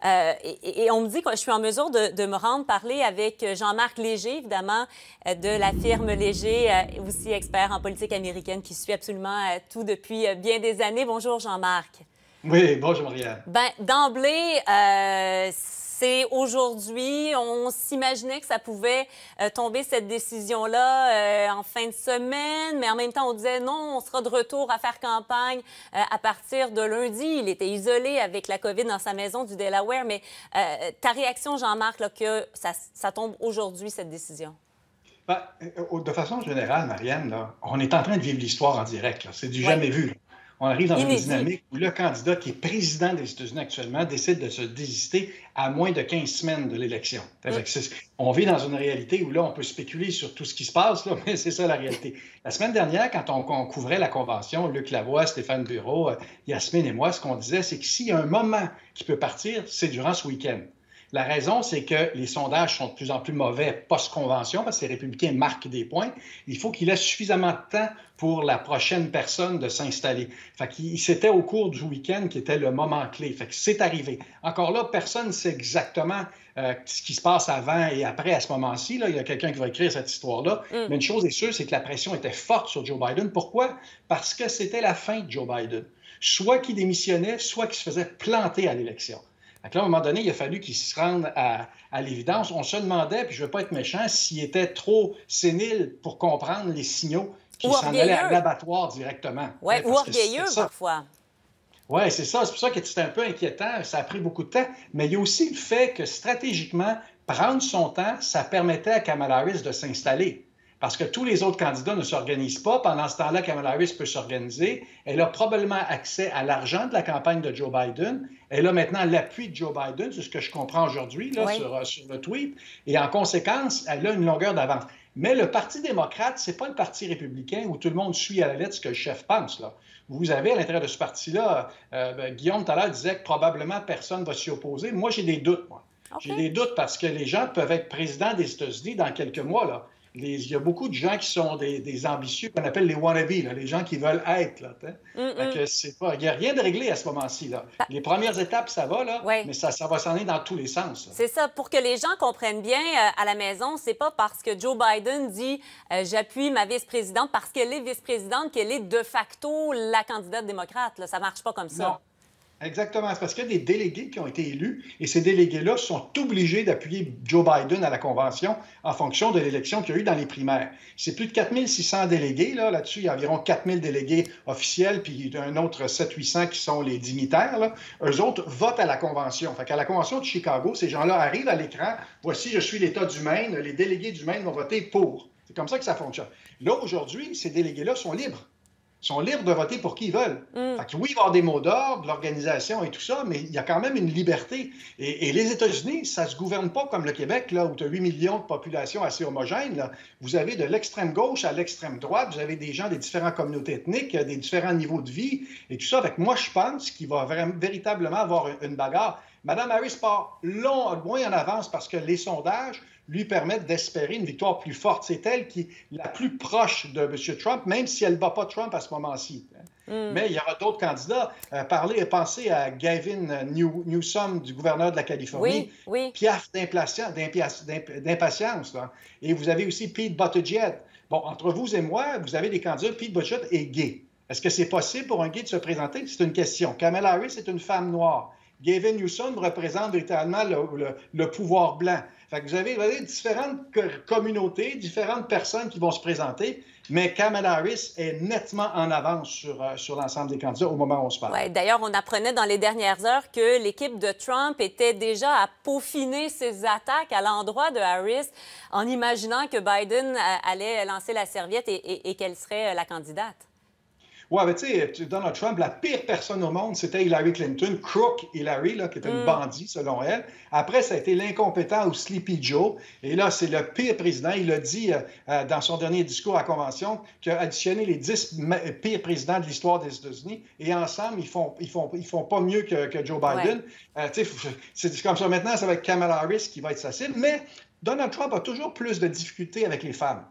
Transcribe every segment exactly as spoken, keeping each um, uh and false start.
Euh, et, et on me dit que je suis en mesure de, de me rendre parler avec Jean-Marc Léger, évidemment, euh, de la firme Léger, euh, aussi expert en politique américaine, qui suit absolument euh, tout depuis euh, bien des années. Bonjour, Jean-Marc. Oui, bonjour, Marianne. Ben, d'emblée, euh, c'est aujourd'hui. On s'imaginait que ça pouvait euh, tomber, cette décision-là, euh, en fin de semaine, mais en même temps, on disait non, on sera de retour à faire campagne euh, à partir de lundi. Il était isolé avec la COVID dans sa maison du Delaware, mais euh, ta réaction, Jean-Marc, là, que ça, ça tombe aujourd'hui, cette décision? Ben, de façon générale, Marianne, là, on est en train de vivre l'histoire en direct. C'est du Oui. jamais vu. Là. On arrive dans une Inédit. dynamique où le candidat qui est président des États-Unis actuellement décide de se désister à moins de quinze semaines de l'élection. Mm. On vit dans une réalité où là, on peut spéculer sur tout ce qui se passe, là, mais c'est ça la réalité. La semaine dernière, quand on, on couvrait la convention, Luc Lavoie, Stéphane Bureau, euh, Yasmine et moi, ce qu'on disait, c'est que s'il y a un moment qui peut partir, c'est durant ce week-end. La raison, c'est que les sondages sont de plus en plus mauvais post-convention parce que les républicains marquent des points. Il faut qu'il laisse suffisamment de temps pour la prochaine personne de s'installer. Fait qu'il c'était au cours du week-end qui était le moment clé. Fait que c'est arrivé. Encore là, personne ne sait exactement euh, ce qui se passe avant et après à ce moment-ci. Là, il y a quelqu'un qui va écrire cette histoire-là. Mm. Mais une chose est sûre, c'est que la pression était forte sur Joe Biden. Pourquoi? Parce que c'était la fin de Joe Biden. Soit qu'il démissionnait, soit qu'il se faisait planter à l'élection. Donc là, à un moment donné, il a fallu qu'il se rende à, à l'évidence. On se demandait, puis je ne veux pas être méchant, s'il était trop sénile pour comprendre les signaux qu'il s'en allait à l'abattoir directement. Oui, ou orgueilleux parfois. Oui, c'est ça. C'est pour ça que c'est un peu inquiétant. Ça a pris beaucoup de temps. Mais il y a aussi le fait que stratégiquement, prendre son temps, ça permettait à Kamala Harris de s'installer. Parce que tous les autres candidats ne s'organisent pas. Pendant ce temps-là, Kamala Harris peut s'organiser. Elle a probablement accès à l'argent de la campagne de Joe Biden. Elle a maintenant l'appui de Joe Biden, c'est ce que je comprends aujourd'hui là, oui. sur, sur le tweet. Et en conséquence, elle a une longueur d'avance. Mais le Parti démocrate, ce n'est pas le Parti républicain où tout le monde suit à la lettre ce que le chef pense. Là. Vous avez à l'intérieur de ce parti-là, euh, ben, Guillaume tout à l'heure disait que probablement personne ne va s'y opposer. Moi, j'ai des doutes. Moi. Okay. J'ai des doutes parce que les gens peuvent être présidents des États-Unis dans quelques mois. Là. Les, il y a beaucoup de gens qui sont des, des ambitieux, qu'on appelle les wannabes, là, les gens qui veulent être. Là, mm -mm. Que c'est pas, il n'y a rien de réglé à ce moment-ci. Là. Les premières étapes, ça va, là, oui. mais ça, ça va s'en aller dans tous les sens. C'est ça. Pour que les gens comprennent bien euh, à la maison, c'est pas parce que Joe Biden dit euh, « j'appuie ma vice-présidente » parce qu'elle est vice-présidente qu'elle est de facto la candidate démocrate. Là. Ça ne marche pas comme ça. Non. Exactement. C'est parce qu'il y a des délégués qui ont été élus et ces délégués-là sont obligés d'appuyer Joe Biden à la Convention en fonction de l'élection qu'il y a eu dans les primaires. C'est plus de quatre mille six cents délégués. Là. Là-dessus, il y a environ quatre mille délégués officiels puis un autre sept cents à huit cents qui sont les dignitaires. Là. Eux autres votent à la Convention. Fait qu'à la Convention de Chicago, ces gens-là arrivent à l'écran. Voici, je suis l'État du Maine. Les délégués du Maine vont voter pour. C'est comme ça que ça fonctionne. Là, aujourd'hui, ces délégués-là sont libres. sont libres de voter pour qui ils veulent. Mm. Fait que oui, il va y avoir des mots d'ordre, de l'organisation et tout ça, mais il y a quand même une liberté. Et, et les États-Unis, ça ne se gouverne pas comme le Québec, là, où tu as huit millions de population assez homogène. Là. Vous avez de l'extrême gauche à l'extrême droite, vous avez des gens des différentes communautés ethniques, des différents niveaux de vie et tout ça. Fait que moi, je pense qu'il va vraiment, véritablement avoir une bagarre. Mme Harris part long, loin en avance parce que les sondages lui permettent d'espérer une victoire plus forte. C'est elle qui est la plus proche de M. Trump, même si elle ne bat pas Trump à ce moment-ci. Mm. Mais il y aura d'autres candidats. Euh, parlez, pensez à Gavin New, Newsom, du gouverneur de la Californie. Oui, oui. Piaf d'impatience. Et vous avez aussi Pete Buttigieg. Bon, entre vous et moi, vous avez des candidats. Pete Buttigieg est gay. Est-ce que c'est possible pour un gay de se présenter? C'est une question. Kamala Harris est une femme noire. Gavin Newsom représente véritablement le, le, le pouvoir blanc. Fait que vous avez, vous avez différentes communautés, différentes personnes qui vont se présenter, mais Kamala Harris est nettement en avance sur, euh, sur l'ensemble des candidats au moment où on se parle. Ouais, d'ailleurs, on apprenait dans les dernières heures que l'équipe de Trump était déjà à peaufiner ses attaques à l'endroit de Harris en imaginant que Biden allait lancer la serviette et, et, et qu'elle serait la candidate. Oui, mais tu sais, Donald Trump, la pire personne au monde, c'était Hillary Clinton, Crook Hillary, là, qui était une mm. bandit, selon elle. Après, ça a été l'incompétent ou Sleepy Joe. Et là, c'est le pire président. Il a dit euh, dans son dernier discours à la Convention qu'il a additionné les dix pires présidents de l'histoire des États-Unis. Et ensemble, ils font, ils font, ils font pas mieux que, que Joe Biden. Ouais. Euh, tu sais, c'est comme ça. Maintenant, ça va être Kamala Harris qui va être sa cible. Mais Donald Trump a toujours plus de difficultés avec les femmes.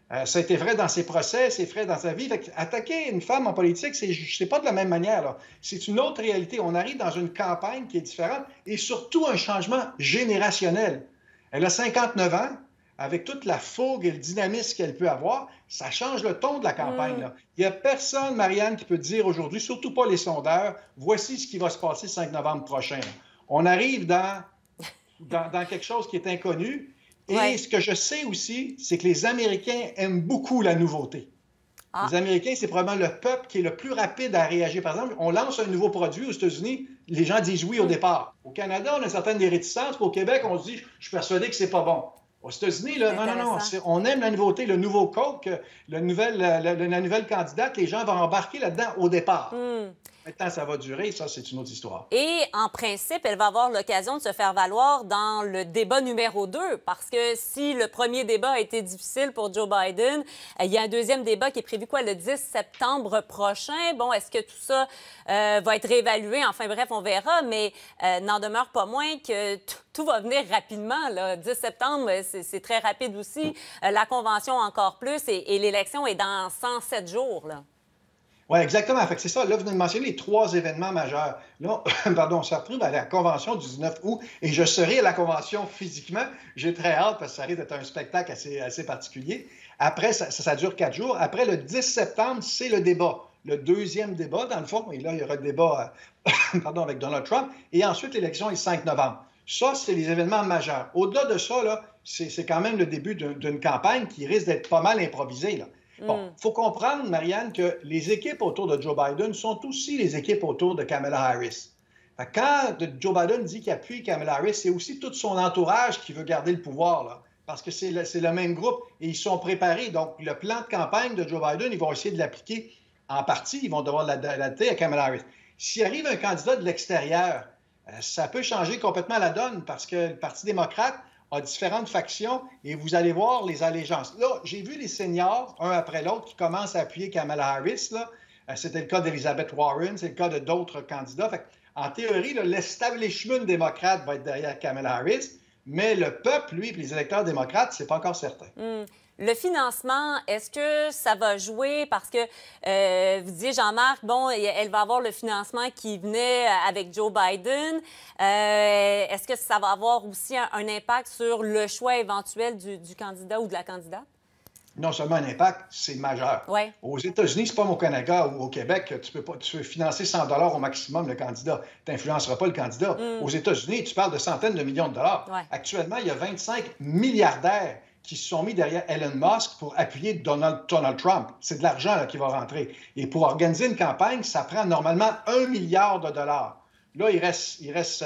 Euh, ça a été vrai dans ses procès, c'est vrai dans sa vie. Fait attaquer une femme en politique, c'est pas de la même manière. C'est une autre réalité. On arrive dans une campagne qui est différente et surtout un changement générationnel. Elle a cinquante-neuf ans. Avec toute la fougue et le dynamisme qu'elle peut avoir, ça change le ton de la campagne. Là. Il n'y a personne, Marianne, qui peut dire aujourd'hui, surtout pas les sondeurs, voici ce qui va se passer le cinq novembre prochain. Là. On arrive dans, dans, dans quelque chose qui est inconnu. Et ouais. ce que je sais aussi, c'est que les Américains aiment beaucoup la nouveauté. Ah. Les Américains, c'est probablement le peuple qui est le plus rapide à réagir. Par exemple, on lance un nouveau produit aux États-Unis, les gens disent oui au départ. Au Canada, on a certaines des réticences. Au Québec, on se dit, je suis persuadé que c'est pas bon. Aux États-Unis, là, non, non, non, on aime la nouveauté, le nouveau Coke, le nouvel, la, la, la nouvelle candidate, les gens vont embarquer là-dedans au départ. Mm. Maintenant, ça va durer, ça, c'est une autre histoire. Et en principe, elle va avoir l'occasion de se faire valoir dans le débat numéro deux, parce que si le premier débat a été difficile pour Joe Biden, il y a un deuxième débat qui est prévu, quoi, le dix septembre prochain. Bon, est-ce que tout ça euh, va être réévalué? Enfin bref, on verra, mais euh, n'en demeure pas moins que tout va venir rapidement. Là. dix septembre, c'est très rapide aussi. Euh, la convention encore plus, et, et l'élection est dans cent sept jours, là. Oui, exactement. Fait que c'est ça. Là, vous venez de mentionner les trois événements majeurs. Là, pardon, on se retrouve à la convention du dix-neuf août et je serai à la convention physiquement. J'ai très hâte parce que ça risque d'être un spectacle assez, assez particulier. Après, ça, ça, ça dure quatre jours. Après, le dix septembre, c'est le débat. Le deuxième débat, dans le fond. Et là, il y aura le débat pardon, avec Donald Trump. Et ensuite, l'élection est le cinq novembre. Ça, c'est les événements majeurs. Au-delà de ça, là, c'est quand même le début d'une campagne qui risque d'être pas mal improvisée, là. Bon, il faut comprendre, Marianne, que les équipes autour de Joe Biden sont aussi les équipes autour de Kamala Harris. Quand Joe Biden dit qu'il appuie Kamala Harris, c'est aussi tout son entourage qui veut garder le pouvoir, là, parce que c'est le, le même groupe et ils sont préparés. Donc, le plan de campagne de Joe Biden, ils vont essayer de l'appliquer en partie. Ils vont devoir l'adapter à Kamala Harris. S'il arrive un candidat de l'extérieur, ça peut changer complètement la donne parce que le Parti démocrate a différentes factions et vous allez voir les allégeances. Là, j'ai vu les seniors, un après l'autre, qui commencent à appuyer Kamala Harris. C'était le cas d'Elizabeth Warren, c'est le cas de d'autres candidats. Fait, en théorie, l'establishment démocrate va être derrière Kamala Harris, mais le peuple, lui, et les électeurs démocrates, c'est pas encore certain. Mm. Le financement, est-ce que ça va jouer? Parce que, euh, vous disiez, Jean-Marc, bon, elle va avoir le financement qui venait avec Joe Biden. Euh, est-ce que ça va avoir aussi un, un impact sur le choix éventuel du, du candidat ou de la candidate? Non seulement un impact, c'est majeur. Ouais. Aux États-Unis, c'est pas au Canada ou au Québec, tu peux pas, tu peux financer cent dollars au maximum le candidat. Tu n'influenceras pas le candidat. Mm. Aux États-Unis, tu parles de centaines de millions de dollars. Ouais. Actuellement, il y a vingt-cinq milliardaires qui se sont mis derrière Elon Musk pour appuyer Donald, Donald Trump. C'est de l'argent qui va rentrer. Et pour organiser une campagne, ça prend normalement un milliard de dollars. Là, il reste, il reste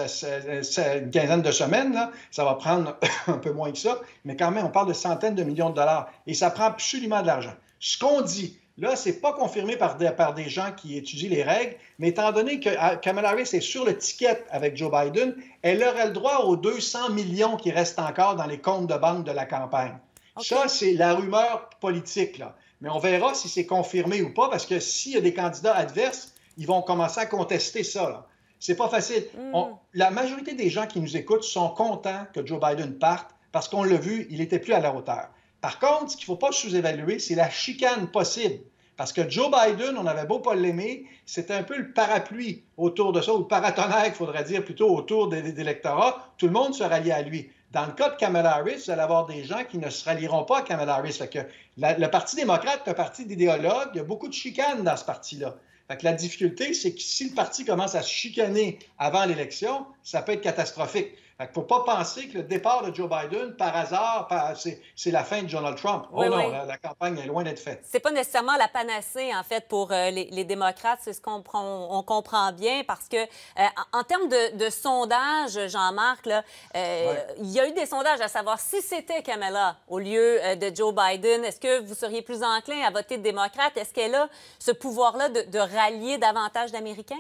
une quinzaine de semaines. Là. Ça va prendre un peu moins que ça. Mais quand même, on parle de centaines de millions de dollars. Et ça prend absolument de l'argent. Ce qu'on dit, là, ce n'est pas confirmé par des, par des gens qui étudient les règles, mais étant donné que Kamala Harris est sur le ticket avec Joe Biden, elle aurait le droit aux deux cents millions qui restent encore dans les comptes de banque de la campagne. Okay. Ça, c'est la rumeur politique, là. Mais on verra si c'est confirmé ou pas, parce que s'il y a des candidats adverses, ils vont commencer à contester ça, là. C'est pas facile. Mm. On, la majorité des gens qui nous écoutent sont contents que Joe Biden parte parce qu'on l'a vu, il n'était plus à la hauteur. Par contre, ce qu'il ne faut pas sous-évaluer, c'est la chicane possible. Parce que Joe Biden, on avait beau pas l'aimer, c'était un peu le parapluie autour de ça, ou le paratonnerre, il faudrait dire, plutôt autour de, de, de l'électorat. Tout le monde se ralliait à lui. Dans le cas de Kamala Harris, vous allez avoir des gens qui ne se rallieront pas à Kamala Harris. Fait que la, le Parti démocrate est un parti d'idéologues. Il y a beaucoup de chicanes dans ce parti-là. Fait que la difficulté, c'est que si le parti commence à se chicaner avant l'élection, ça peut être catastrophique. Fait qu'il ne faut pas penser que le départ de Joe Biden, par hasard, par, c'est la fin de Donald Trump. Oui, oh non, oui. La, la campagne est loin d'être faite. C'est pas nécessairement la panacée, en fait, pour euh, les, les démocrates. C'est ce qu'on on comprend bien, parce que, euh, en, en termes de, de sondage, Jean-Marc, là, euh, ouais. il y a eu des sondages à savoir si c'était Kamala au lieu euh, de Joe Biden. Est-ce que vous seriez plus enclin à voter démocrate? Est-ce qu'elle a ce pouvoir-là de, de rallier davantage d'Américains?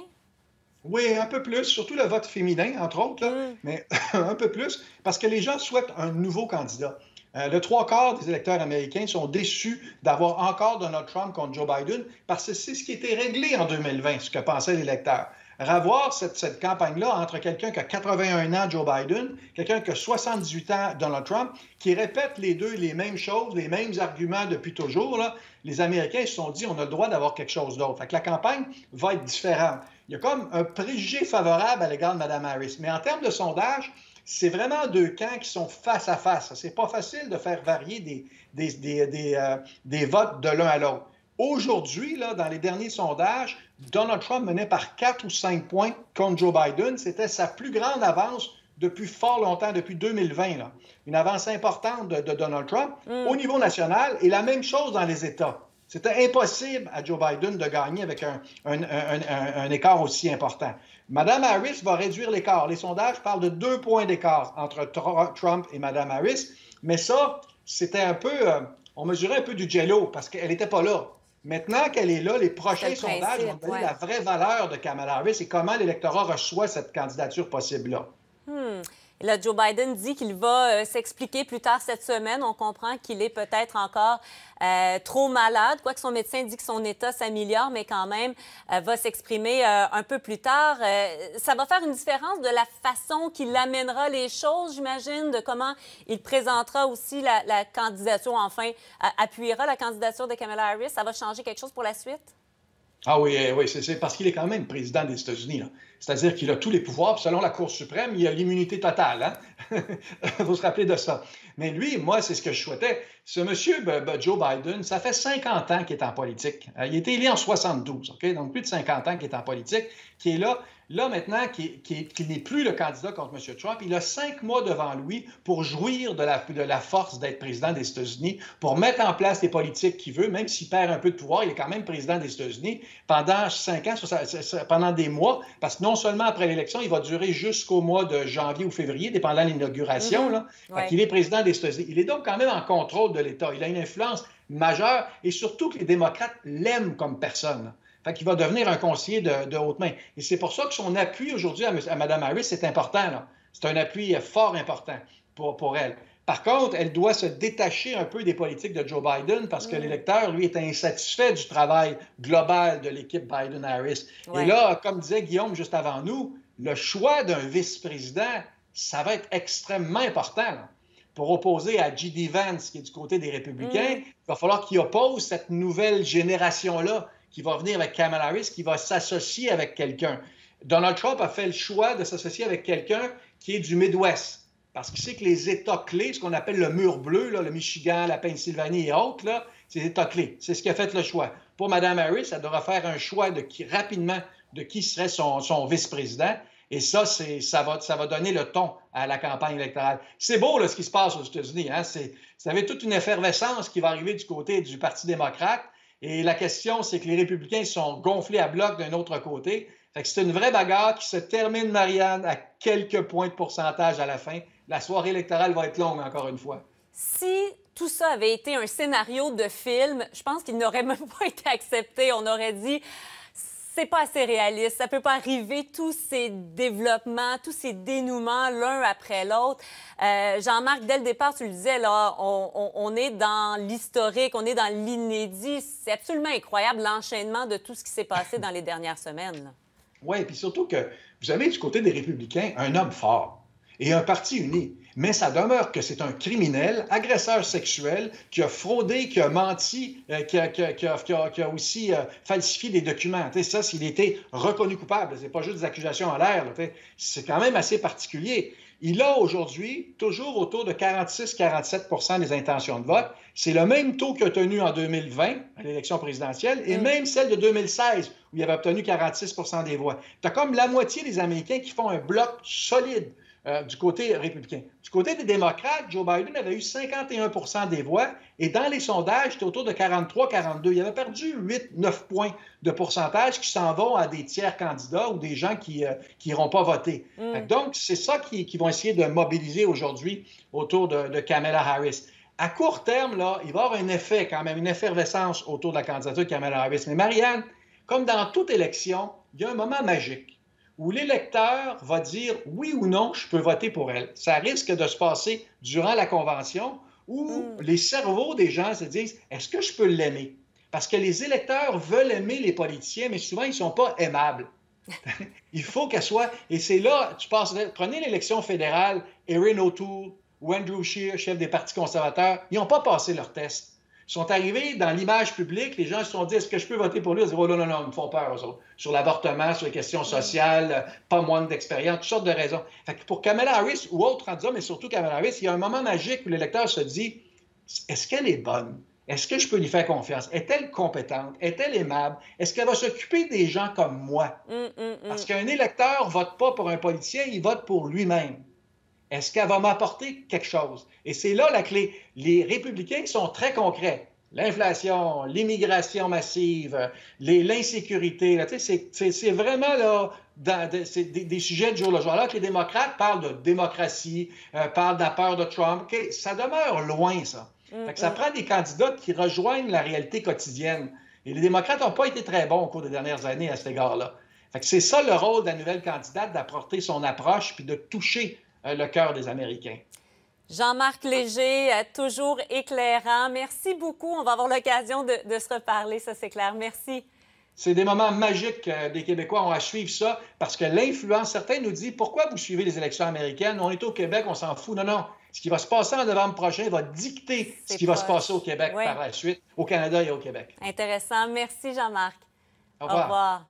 Oui, un peu plus, surtout le vote féminin, entre autres, là, mm. mais un peu plus, parce que les gens souhaitent un nouveau candidat. Euh, le trois quarts des électeurs américains sont déçus d'avoir encore Donald Trump contre Joe Biden, parce que c'est ce qui était réglé en deux mille vingt, ce que pensait l'électeur. revoir cette, cette campagne-là entre quelqu'un qui a quatre-vingt-un ans, Joe Biden, quelqu'un qui a soixante-dix-huit ans, Donald Trump, qui répète les deux les mêmes choses, les mêmes arguments depuis toujours, là, les Américains se sont dit on a le droit d'avoir quelque chose d'autre. Fait que la campagne va être différente. Il y a comme un préjugé favorable à l'égard de Mme Harris. Mais en termes de sondage, c'est vraiment deux camps qui sont face à face. C'est pas facile de faire varier des, des, des, des, euh, des votes de l'un à l'autre. Aujourd'hui, là, dans les derniers sondages, Donald Trump menait par quatre ou cinq points contre Joe Biden. C'était sa plus grande avance depuis fort longtemps, depuis deux mille vingt. Là. Une avance importante de, de Donald Trump mm. au niveau national et la même chose dans les États. C'était impossible à Joe Biden de gagner avec un, un, un, un, un écart aussi important. Mme Harris va réduire l'écart. Les sondages parlent de deux points d'écart entre Trump et Mme Harris. Mais ça, c'était un peu... Euh, on mesurait un peu du jello parce qu'elle n'était pas là. Maintenant qu'elle est là, les prochains sondages principe, vont donner ouais. la vraie valeur de Kamala Harris et comment l'électorat reçoit cette candidature possible-là. Hmm. Et là, Joe Biden dit qu'il va euh, s'expliquer plus tard cette semaine. On comprend qu'il est peut-être encore euh, trop malade, quoique son médecin dit que son état s'améliore, mais quand même euh, va s'exprimer euh, un peu plus tard. Euh, ça va faire une différence de la façon qu'il amènera les choses, j'imagine, de comment il présentera aussi la, la candidature, enfin, à, appuiera la candidature de Kamala Harris. Ça va changer quelque chose pour la suite? Ah oui, oui, c'est parce qu'il est quand même président des États-Unis. C'est-à-dire qu'il a tous les pouvoirs. Puis selon la Cour suprême, il a l'immunité totale. Il hein? faut se rappeler de ça. Mais lui, moi, c'est ce que je souhaitais. Ce monsieur ben, ben, Joe Biden, ça fait cinquante ans qu'il est en politique. Il a été élu en soixante-douze, OK? Donc plus de cinquante ans qu'il est en politique, qui est là. Là, maintenant, qui, qui, qui n'est plus le candidat contre M. Trump, il a cinq mois devant lui pour jouir de la, de la force d'être président des États-Unis, pour mettre en place les politiques qu'il veut, même s'il perd un peu de pouvoir, il est quand même président des États-Unis pendant cinq ans, pendant des mois, parce que non seulement après l'élection, il va durer jusqu'au mois de janvier ou février, dépendant de l'inauguration. Mm-hmm. Ouais. Il est président des États-Unis. Il est donc quand même en contrôle de l'État. Il a une influence majeure et surtout que les démocrates l'aiment comme personne. Là. Fait qu'il va devenir un conseiller de, de haute main. Et c'est pour ça que son appui aujourd'hui à, à Mme Harris, c'est important. C'est un appui fort important pour, pour elle. Par contre, elle doit se détacher un peu des politiques de Joe Biden parce que mmh. l'électeur, lui, est insatisfait du travail global de l'équipe Biden-Harris. Ouais. Et là, comme disait Guillaume juste avant nous, le choix d'un vice-président, ça va être extrêmement important. Là. Pour opposer à J D Vance, qui est du côté des républicains, mmh. il va falloir qu'il oppose cette nouvelle génération-là qui va venir avec Kamala Harris, qui va s'associer avec quelqu'un. Donald Trump a fait le choix de s'associer avec quelqu'un qui est du Midwest, parce qu'il sait que les États clés, ce qu'on appelle le mur bleu, là, le Michigan, la Pennsylvanie et autres, là, c'est les États clés. C'est ce qui a fait le choix. Pour Mme Harris, elle devra faire un choix de qui, rapidement de qui serait son, son vice-président. Et ça, ça va, ça va donner le ton à la campagne électorale. C'est beau là, ce qui se passe aux États-Unis. Hein? Vous avez toute une effervescence qui va arriver du côté du Parti démocrate. Et la question, c'est que les républicains sont gonflés à bloc d'un autre côté. Fait que c'est une vraie bagarre qui se termine, Marianne, à quelques points de pourcentage à la fin. La soirée électorale va être longue, encore une fois. Si tout ça avait été un scénario de film, je pense qu'il n'aurait même pas été accepté. On aurait dit... c'est pas assez réaliste. Ça peut pas arriver, tous ces développements, tous ces dénouements l'un après l'autre. Euh, Jean-Marc, dès le départ, tu le disais, là, on, on, on est dans l'historique, on est dans l'inédit. C'est absolument incroyable, l'enchaînement de tout ce qui s'est passé dans les dernières semaines. Oui, puis surtout que vous avez du côté des Républicains un homme fort et un parti uni. Mais ça demeure que c'est un criminel, agresseur sexuel, qui a fraudé, qui a menti, euh, qui, a, qui, a, qui, a, qui, a, qui a aussi euh, falsifié des documents. T'sais, ça, s'il était reconnu coupable, c'est pas juste des accusations en l'air. C'est quand même assez particulier. Il a aujourd'hui toujours autour de quarante-six à quarante-sept pour cent des intentions de vote. C'est le même taux qu'il a tenu en deux mille vingt, à l'élection présidentielle, et mmh. même celle de deux mille seize, où il avait obtenu quarante-six pour cent des voix. Tu as comme la moitié des Américains qui font un bloc solide. Euh, du côté républicain. Du côté des démocrates, Joe Biden avait eu cinquante et un pour cent des voix et dans les sondages, c'était autour de quarante-trois à quarante-deux. Il avait perdu huit à neuf points de pourcentage qui s'en vont à des tiers candidats ou des gens qui n'iront euh, pas voter. Mm. Donc, c'est ça qu'ils qui vont essayer de mobiliser aujourd'hui autour de, de Kamala Harris. À court terme, là, il va y avoir un effet quand même, une effervescence autour de la candidature de Kamala Harris. Mais Marianne, comme dans toute élection, il y a un moment magique où l'électeur va dire oui ou non, je peux voter pour elle. Ça risque de se passer durant la convention où mm. les cerveaux des gens se disent « est-ce que je peux l'aimer? » Parce que les électeurs veulent aimer les politiciens, mais souvent, ils ne sont pas aimables. Il faut qu'elle soit... Et c'est là, tu passes... Prenez l'élection fédérale, Erin O'Toole ou Andrew Scheer, chef des partis conservateurs, ils n'ont pas passé leur test. Ils sont arrivés dans l'image publique, les gens se sont dit, est-ce que je peux voter pour lui? Ils ont dit, oh, non, non, non, ils me font peur, eux autres. Sur l'avortement, sur les questions sociales, pas moins d'expérience, toutes sortes de raisons. Fait que pour Kamala Harris ou autres candidats, mais surtout Kamala Harris, il y a un moment magique où l'électeur se dit, est-ce qu'elle est bonne? Est-ce que je peux lui faire confiance? Est-elle compétente? Est-elle aimable? Est-ce qu'elle va s'occuper des gens comme moi? Mm, mm, mm. Parce qu'un électeur ne vote pas pour un politicien, il vote pour lui-même. Est-ce qu'elle va m'apporter quelque chose? Et c'est là la clé. Les républicains sont très concrets. L'inflation, l'immigration massive, l'insécurité, c'est vraiment là, dans, de, des, des sujets de jour le jour. Alors que les démocrates parlent de démocratie, euh, parlent de la peur de Trump. Okay, ça demeure loin, ça. Mm-hmm. Fait que ça prend des candidats qui rejoignent la réalité quotidienne. Et les démocrates n'ont pas été très bons au cours des dernières années à cet égard-là. C'est ça le rôle de la nouvelle candidate, d'apporter son approche puis de toucher euh, le cœur des Américains. Jean-Marc Léger, toujours éclairant. Merci beaucoup. On va avoir l'occasion de, de se reparler, ça c'est clair. Merci. C'est des moments magiques. Des Québécois ont à suivre ça parce que l'influence, certains nous disent, pourquoi vous suivez les élections américaines? On est au Québec, on s'en fout. Non, non. Ce qui va se passer en novembre prochain va dicter ce qui proche. va se passer au Québec oui. par la suite, au Canada et au Québec. Intéressant. Merci Jean-Marc. Au revoir. Au revoir.